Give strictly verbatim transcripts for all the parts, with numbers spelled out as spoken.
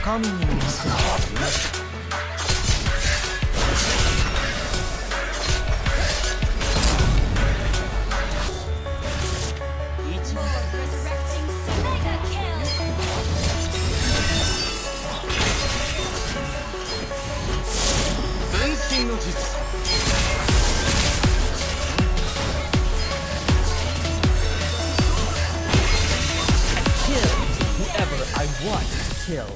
神にも見せてやる。 の術。 Kill whoever I want to kill.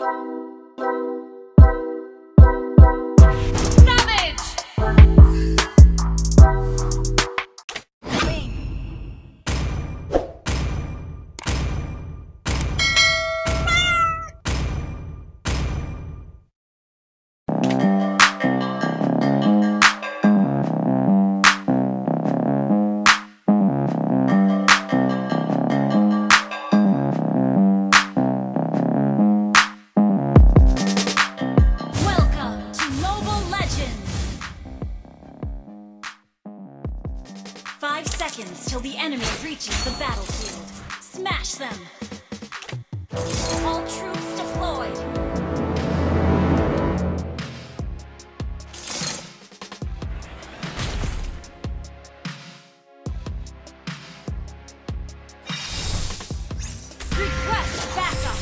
Five seconds till the enemy reaches the battlefield. Smash them! All troops deployed! Request backup!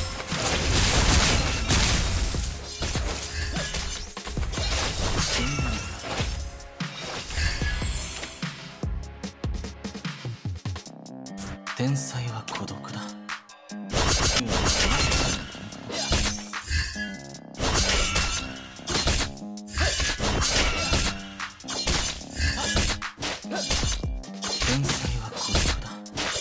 Tensai wa kodoku da. Tensai wa kodoku da.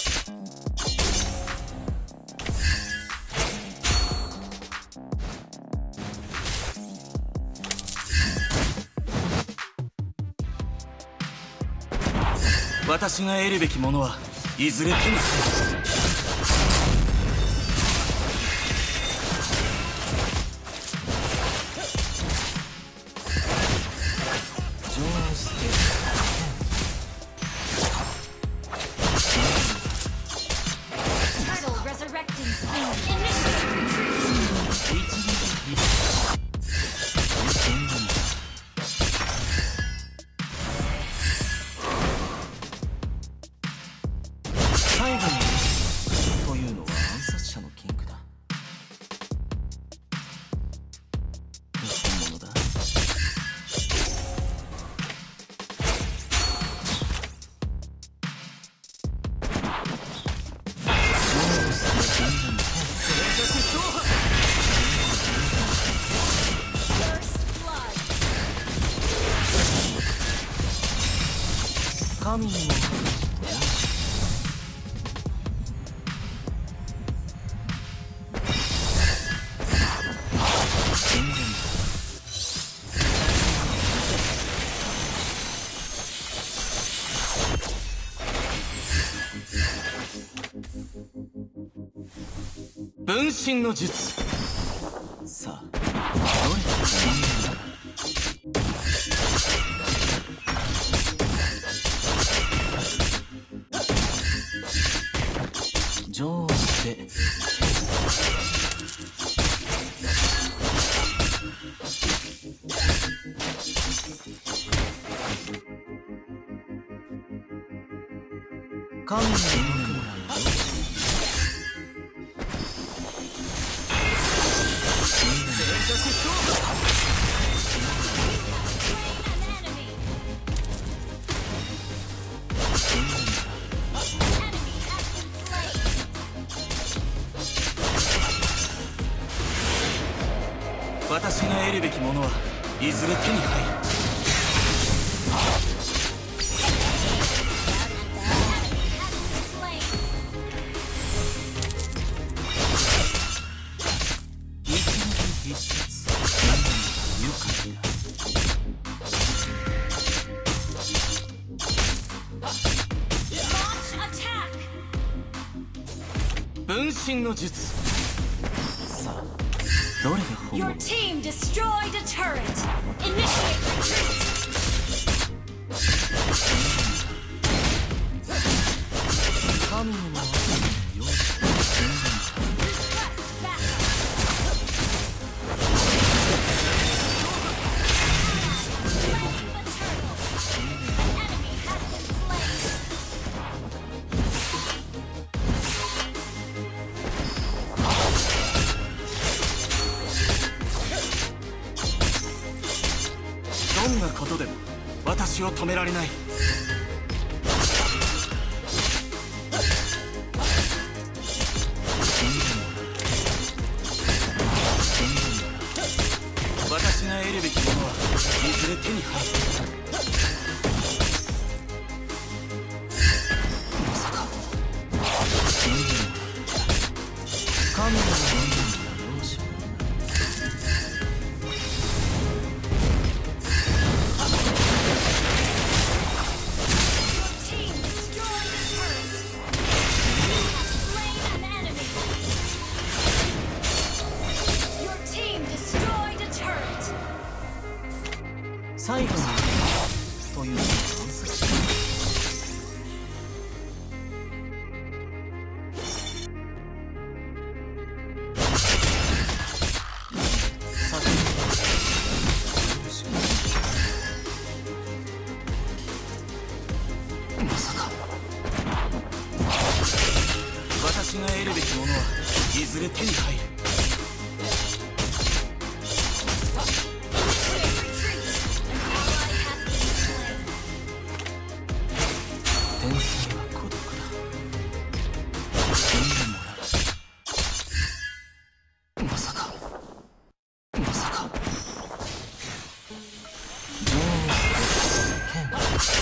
私が得るべきものはいずれ手に入る。最後にというのは暗殺者のキングだ。本物だ。神にも分身の術。さあ、どれが本物だ。上手で神に読んでもらう。私が得るべきものはいずれ手に入る。分身の術。さあ、どれが本物。 Your team destroyed a turret. Initiate retreat. 神にも用意。 私を止められない。私が得るべきものはいずれ手に入る。まさか神の人間の容赦。最後にというのを観察した。まさか私が得るべきものはいずれ手に入る。天才は孤独だ。死んでもらう。まさかまさかジョースで剣。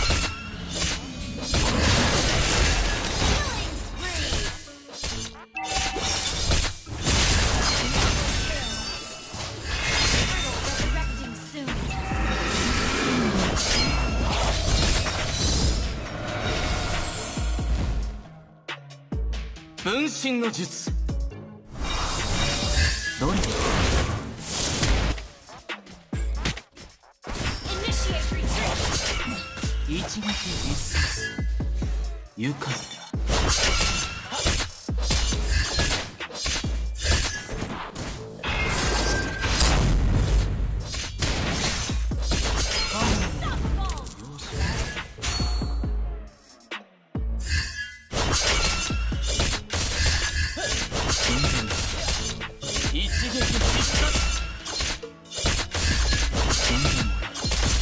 分身の術。どれ？一撃必殺。愉快だ。一撃必殺。死んでもらう。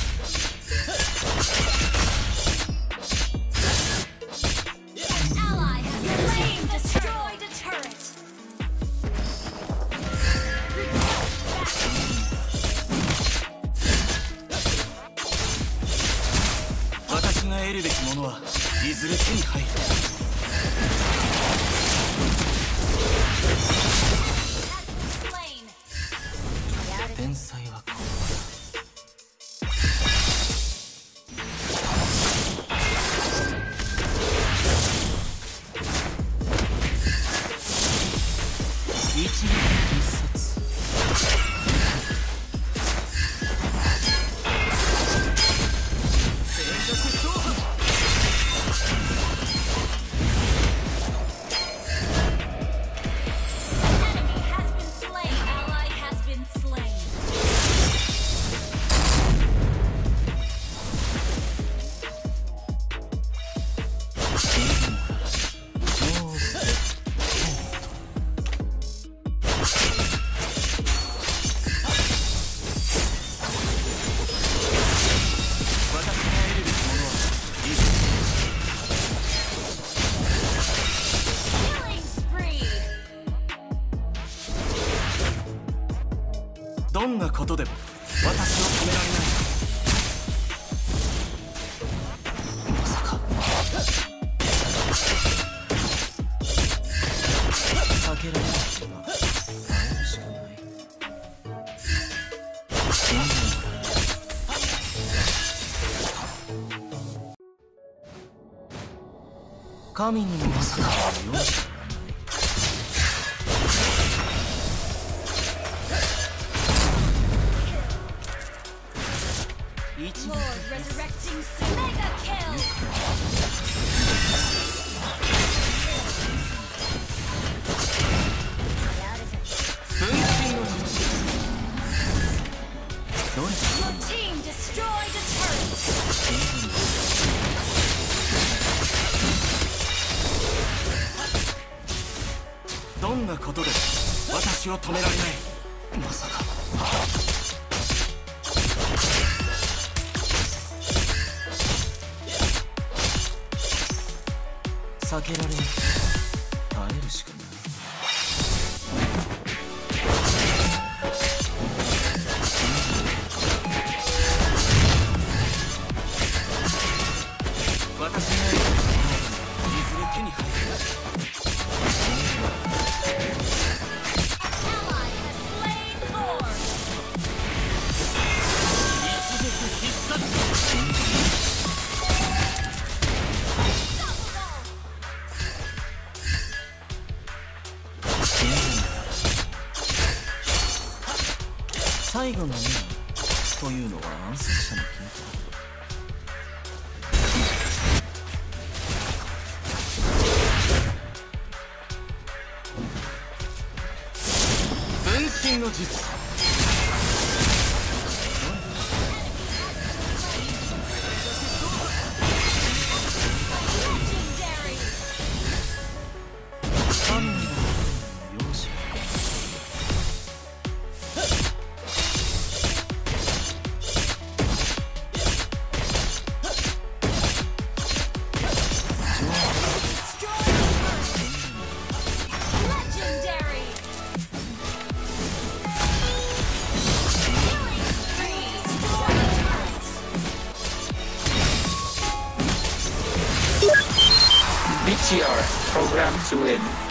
私が得るべきものはいずれ手に入る。天才はこうだ。一撃必殺。全力走破。どんなことでも私を止められない。まさか避けられない今耐えるしかない。死んでもらう。神にもまさかの容赦。Lord resurrecting mega kill. 分身の術。どれ？ Your team destroyed a turret. どんなことで私を止められない。まさか。 避けられない。耐えるしかない。私がいずれ手に入る。 Ally has slain Thor. 一撃必殺。 最後のねというのは暗殺者の経験。分身の術。 Legendary. 神の容赦。 Legendary. Killing spree. Destroy turrets. B T R, program to win.